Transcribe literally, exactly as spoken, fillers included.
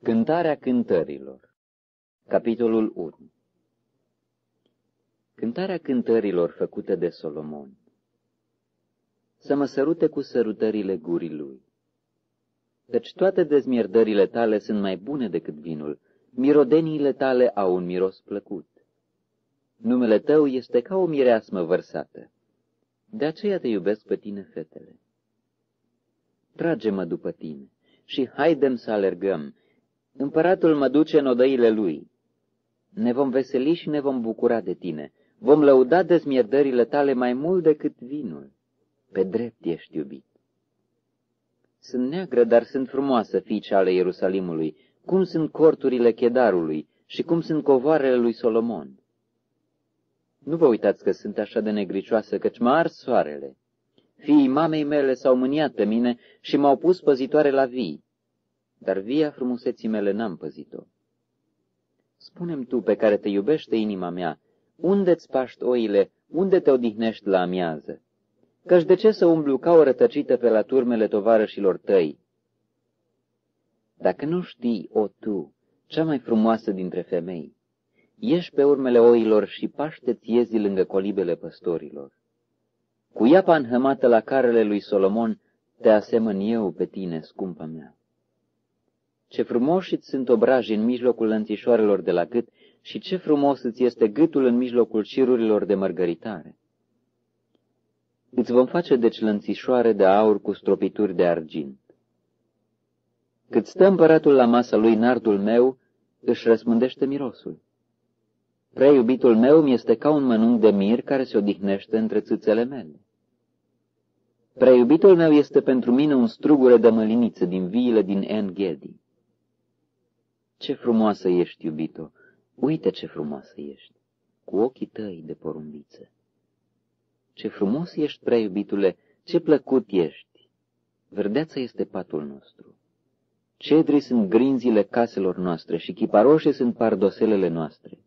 Cântarea cântărilor. Capitolul unu. Cântarea cântărilor făcută de Solomon. Să mă sărute cu sărutările gurii lui. Căci toate dezmierdările tale sunt mai bune decât vinul, mirodeniile tale au un miros plăcut. Numele tău este ca o mireasmă vărsată, de aceea te iubesc pe tine, fetele. Trage-mă după tine și haidem să alergăm. Împăratul mă duce în odăile lui. Ne vom veseli și ne vom bucura de tine. Vom lăuda dezmierdările tale mai mult decât vinul. Pe drept ești iubit. Sunt neagră, dar sunt frumoasă, fiice ale Ierusalimului, cum sunt corturile Chedarului și cum sunt covoarele lui Solomon. Nu vă uitați că sunt așa de negricioasă, căci mă ars soarele. Fiii mamei mele s-au mâniat pe mine și m-au pus păzitoare la vii, dar via frumuseții mele n-am păzit-o. Spune-mi tu, pe care te iubește inima mea, unde-ți paști oile, unde te odihnești la amiază? Căci de ce să umblu ca o rătăcită pe la turmele tovarășilor tăi? Dacă nu știi, o tu, cea mai frumoasă dintre femei, ieși pe urmele oilor și paște-ți iezii lângă colibele păstorilor. Cu iapa înhămată la carele lui Solomon, te asemăn eu pe tine, scumpa mea. Ce frumoși îți sunt obrajii în mijlocul lănțișoarelor de la gât și ce frumos îți este gâtul în mijlocul cirurilor de mărgăritare. Îți vom face deci lănțișoare de aur cu stropituri de argint. Cât stă împăratul la masa lui, nardul meu își răspândește mirosul. Prea iubitul meu mi este ca un mănunchi de mir care se odihnește între țâțele mele. Prea iubitul meu este pentru mine un strugure de măliniță din viile din En-Gedi. Ce frumoasă ești, iubito! Uite ce frumoasă ești, cu ochii tăi de porumbiță. Ce frumos ești, prea iubitule, ce plăcut ești! Verdeața este patul nostru. Cedrii sunt grinzile caselor noastre și chiparoșii sunt pardoselele noastre.